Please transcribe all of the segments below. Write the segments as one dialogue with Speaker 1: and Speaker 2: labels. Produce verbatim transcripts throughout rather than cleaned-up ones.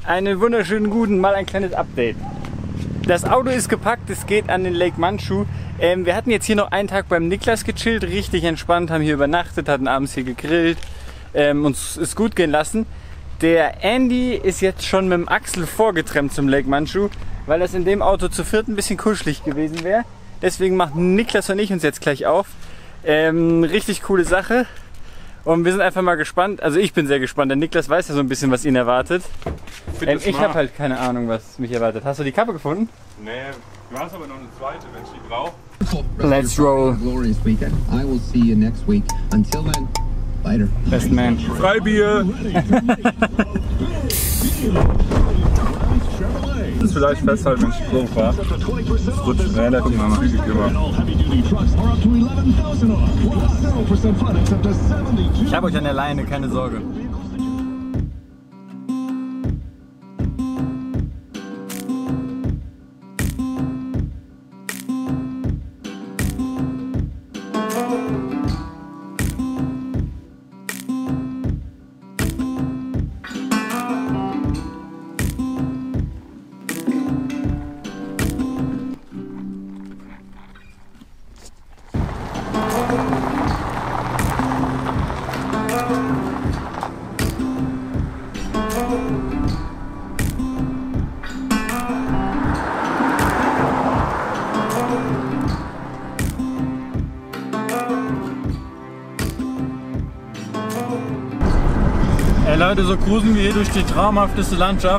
Speaker 1: Einen wunderschönen guten, mal ein kleines Update. Das Auto ist gepackt, es geht an den Lake Manchu. Ähm, wir hatten jetzt hier noch einen Tag beim Niklas gechillt, richtig entspannt, haben hier übernachtet, hatten abends hier gegrillt, ähm, uns ist gut gehen lassen. Der Andy ist jetzt schon mit dem Axel vorgetrennt zum Lake Manchu, weil das in dem Auto zu viert ein bisschen kuschelig gewesen wäre. Deswegen machen Niklas und ich uns jetzt gleich auf. Ähm, richtig coole Sache. Und wir sind einfach mal gespannt, also ich bin sehr gespannt, der Niklas weiß ja so ein bisschen, was ihn erwartet. Ähm, ich habe halt keine Ahnung, was mich erwartet. Hast du die Kappe gefunden?
Speaker 2: Nee, du hast aber noch eine zweite, wenn ich die brauche.
Speaker 1: Let's roll.
Speaker 3: Glorious weekend. I will see you next week. Until then, later.
Speaker 1: Best man.
Speaker 2: Freibier! Das ist vielleicht festhalten, wenn ich die Kurve fahre. Das rutscht relativ zügig immer.
Speaker 1: Ich habe euch an der Leine, keine Sorge. Ey Leute, so cruisen wir hier durch die traumhafteste Landschaft.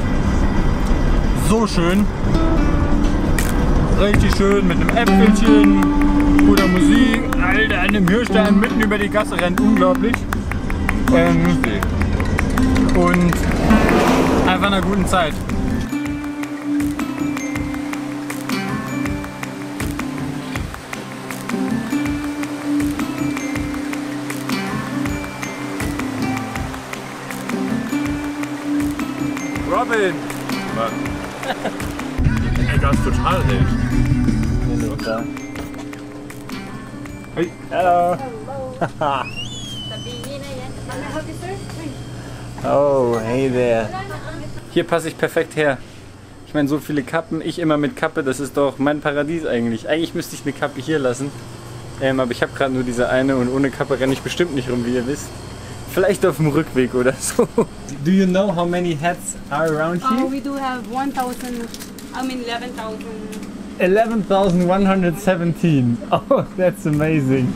Speaker 1: So schön. Richtig schön mit einem Äpfelchen, guter Musik. Alter, an dem Hirschstein mitten über die Gasse rennt, unglaublich. Ähm, und einfach einer guten Zeit.
Speaker 2: Robin! Was? Ey, das ist total hell. Hey!
Speaker 1: Hello! Oh, hey there! Hier passe ich perfekt her. Ich meine, so viele Kappen, ich immer mit Kappe, das ist doch mein Paradies eigentlich. Eigentlich müsste ich eine Kappe hier lassen. Ähm, aber ich habe gerade nur diese eine und ohne Kappe renne ich bestimmt nicht rum, wie ihr wisst. Vielleicht auf dem Rückweg oder so. Do you know how many hats are around here?
Speaker 4: Oh, we do have one thousand, I mean eleven thousand.
Speaker 1: eleven thousand one hundred seventeen. Oh, that's amazing.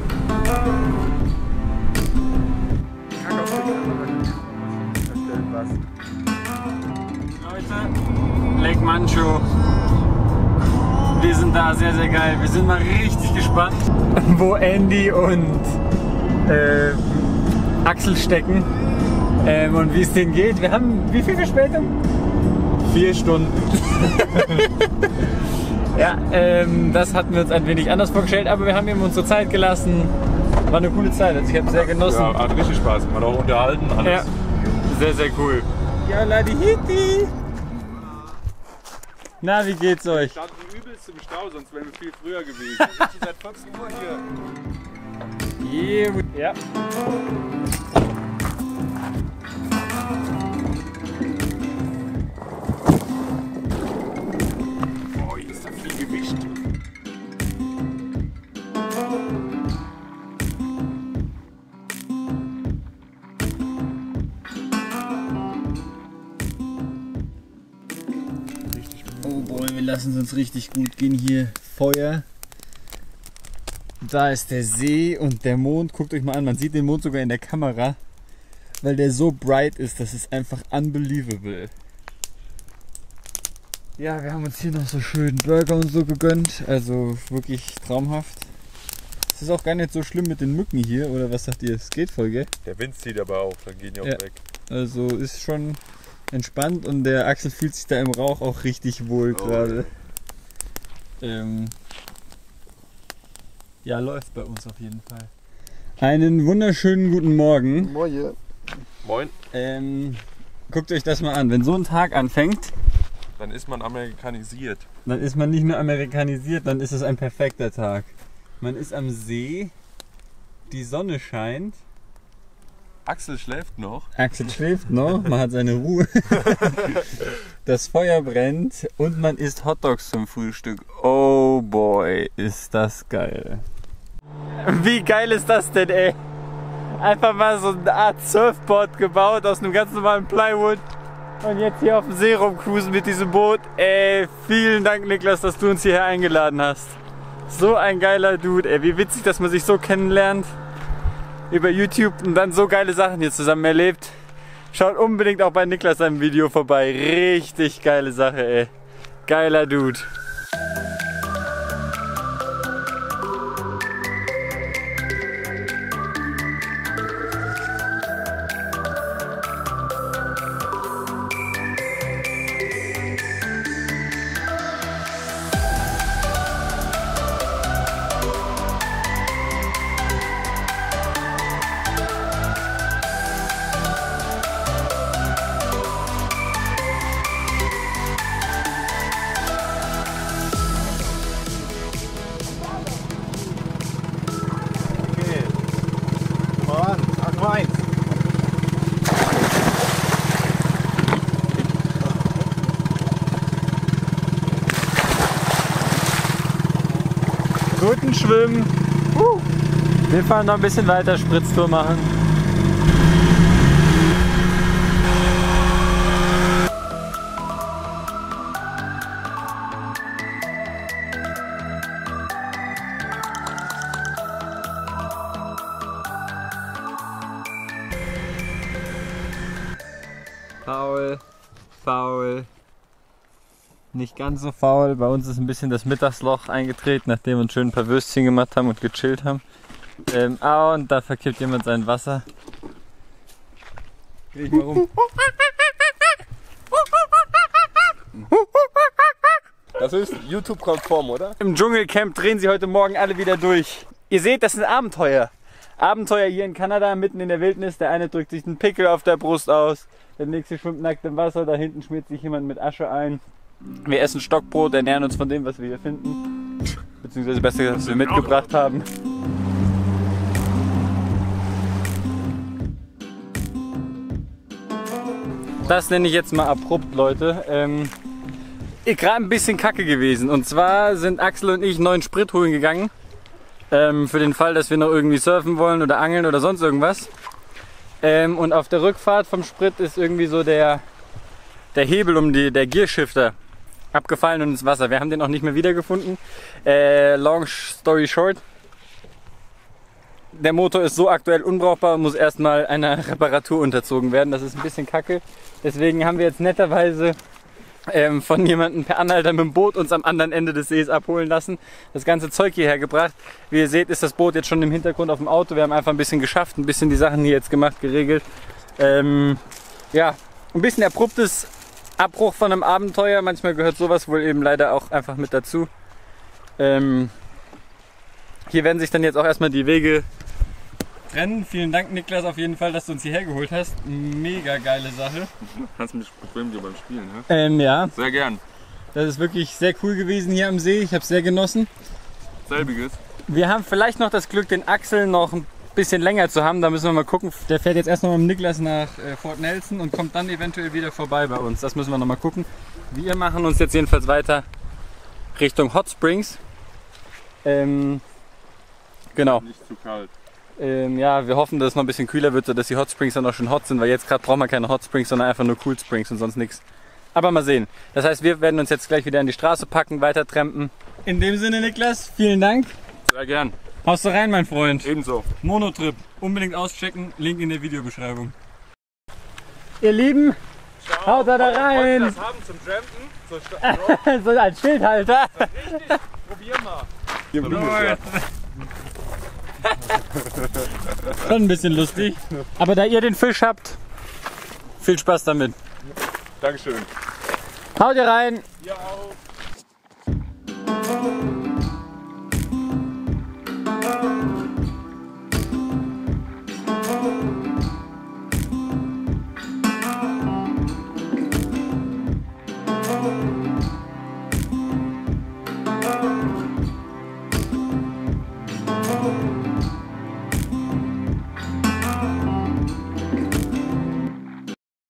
Speaker 1: Leute, Lake Manchu. Wir sind da, sehr, sehr geil. Wir sind mal richtig gespannt, wo Andy und äh, Axel stecken ähm, und wie es denen geht. Wir haben wie viel Verspätung? Vier Stunden. Ja, ähm, das hatten wir uns ein wenig anders vorgestellt, aber wir haben ihm unsere Zeit gelassen. War eine coole Zeit, also ich habe sehr genossen.
Speaker 2: Ja, hat richtig Spaß gemacht, auch unterhalten, alles.
Speaker 1: Ja, sehr, sehr cool. Ja, Ladi Hiti! Na, wie geht's euch?
Speaker 2: Wir standen übelst im Stau, sonst wären wir viel früher gewesen. Wir sind schon seit vierzehn Uhr hier.
Speaker 1: Yeah. Ja.
Speaker 2: Oh, hier ist da viel Gewicht.
Speaker 1: Oh boy, wir lassen es uns richtig gut gehen hier. Feuer. Da ist der See und der Mond. Guckt euch mal an, man sieht den Mond sogar in der Kamera, weil der so bright ist, das ist einfach unbelievable. Ja, wir haben uns hier noch so schön Burger und so gegönnt, also wirklich traumhaft. Es ist auch gar nicht so schlimm mit den Mücken hier, oder was sagt ihr? Es geht voll, gell?
Speaker 2: Der Wind zieht aber auch, dann gehen die auch
Speaker 1: Ja.
Speaker 2: weg.
Speaker 1: Also ist schon entspannt und der Axel fühlt sich da im Rauch auch richtig wohl
Speaker 2: Oh,
Speaker 1: gerade. Ähm, ja, läuft bei uns auf jeden Fall. Einen wunderschönen guten Morgen.
Speaker 3: Moin.
Speaker 2: Moin.
Speaker 1: Ähm, guckt euch das mal an. Wenn so ein Tag anfängt,
Speaker 2: Dann ist man amerikanisiert.
Speaker 1: dann ist man nicht nur amerikanisiert, dann ist es ein perfekter Tag. Man ist am See, die Sonne scheint
Speaker 2: Axel schläft noch.
Speaker 1: Axel schläft noch, man hat seine Ruhe. Das Feuer brennt und man isst Hotdogs zum Frühstück. Oh boy, ist das geil. Wie geil ist das denn, ey? Einfach mal so eine Art Surfboard gebaut aus einem ganz normalen Plywood. Und jetzt hier auf dem See rumcruisen mit diesem Boot. Ey, vielen Dank, Niklas, dass du uns hierher eingeladen hast. So ein geiler Dude, ey. Wie witzig, dass man sich so kennenlernt über YouTube und dann so geile Sachen hier zusammen erlebt. Schaut unbedingt auch bei Niklas seinem Video vorbei. Richtig geile Sache, ey. Geiler Dude. Guten Schwimmen. Uh. Wir fahren noch ein bisschen weiter, Spritztour machen. Faul, faul. Nicht ganz so faul. Bei uns ist ein bisschen das Mittagsloch eingetreten, nachdem wir uns schön ein paar Würstchen gemacht haben und gechillt haben. Ähm, ah, und da verkippt jemand sein Wasser. Dreh ich mal rum.
Speaker 2: Das ist YouTube-konform, oder?
Speaker 1: Im Dschungelcamp drehen sie heute Morgen alle wieder durch. Ihr seht, das sind Abenteuer. Abenteuer hier in Kanada, mitten in der Wildnis. Der eine drückt sich einen Pickel auf der Brust aus, der nächste schwimmt nackt im Wasser, da hinten schmiert sich jemand mit Asche ein. Wir essen Stockbrot, ernähren uns von dem, was wir hier finden. Beziehungsweise besser, was wir mitgebracht haben. Das nenne ich jetzt mal abrupt, Leute. Ähm, gerade ein bisschen kacke gewesen. Und zwar sind Axel und ich neuen Sprit holen gegangen. Ähm, für den Fall, dass wir noch irgendwie surfen wollen oder angeln oder sonst irgendwas. Ähm, und auf der Rückfahrt vom Sprit ist irgendwie so der, der Hebel um die, der Gearshifter abgefallen und ins Wasser. Wir haben den auch nicht mehr wiedergefunden. Äh, long story short. Der Motor ist so aktuell unbrauchbar und muss erstmal einer Reparatur unterzogen werden. Das ist ein bisschen kacke. Deswegen haben wir jetzt netterweise ähm, von jemandem per Anhalter mit dem Boot uns am anderen Ende des Sees abholen lassen. Das ganze Zeug hierher gebracht. Wie ihr seht, ist das Boot jetzt schon im Hintergrund auf dem Auto. Wir haben einfach ein bisschen geschafft, ein bisschen die Sachen hier jetzt gemacht, geregelt. Ähm, ja, ein bisschen abruptes Abbruch von einem Abenteuer. Manchmal gehört sowas wohl eben leider auch einfach mit dazu. Ähm, hier werden sich dann jetzt auch erstmal die Wege trennen. Vielen Dank, Niklas, auf jeden Fall, dass du uns hierher geholt hast. Mega geile Sache.
Speaker 2: Kannst mich bequem dir beim Spielen, ne?
Speaker 1: Ähm, ja.
Speaker 2: Sehr gern.
Speaker 1: Das ist wirklich sehr cool gewesen hier am See. Ich habe es sehr genossen.
Speaker 2: Selbiges.
Speaker 1: Wir haben vielleicht noch das Glück, den Axel noch ein bisschen länger zu haben. Da müssen wir mal gucken. Der fährt jetzt erst noch mit dem Niklas nach äh, Fort Nelson und kommt dann eventuell wieder vorbei bei uns. Das müssen wir noch mal gucken. Wir machen uns jetzt jedenfalls weiter Richtung Hot Springs. Ähm, genau.
Speaker 2: Nicht zu kalt.
Speaker 1: Ähm, ja, wir hoffen, dass es noch ein bisschen kühler wird, sodass die Hot Springs dann auch schon hot sind, weil jetzt gerade brauchen wir keine Hot Springs, sondern einfach nur Cool Springs und sonst nichts. Aber mal sehen. Das heißt, wir werden uns jetzt gleich wieder an die Straße packen, weiter trampen. In dem Sinne, Niklas, vielen Dank.
Speaker 2: Sehr gern.
Speaker 1: Haust du rein, mein Freund.
Speaker 2: Ebenso.
Speaker 1: Monotrip. Unbedingt auschecken. Link in der Videobeschreibung. Ihr Lieben, ciao. Haut da, da rein.
Speaker 2: Wollt ihr das haben zum Trampen?
Speaker 1: So, so als Schildhalter.
Speaker 2: Richtig? Probier mal. Hier Blumen.
Speaker 1: Schon ein bisschen lustig. Aber da ihr den Fisch habt, viel Spaß damit.
Speaker 2: Dankeschön.
Speaker 1: Haut ihr rein.
Speaker 2: Ihr auch.
Speaker 3: Thank you.